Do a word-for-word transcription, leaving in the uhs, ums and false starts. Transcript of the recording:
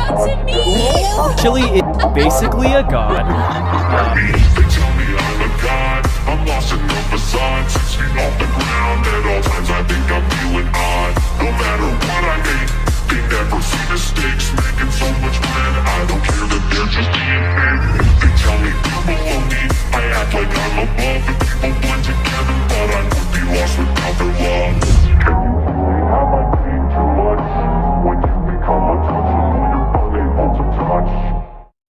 to me. Chili is basically a god. Um, They tell me I'm a god. I'm lost in the facade. Six feet off the ground. At all times I think I'm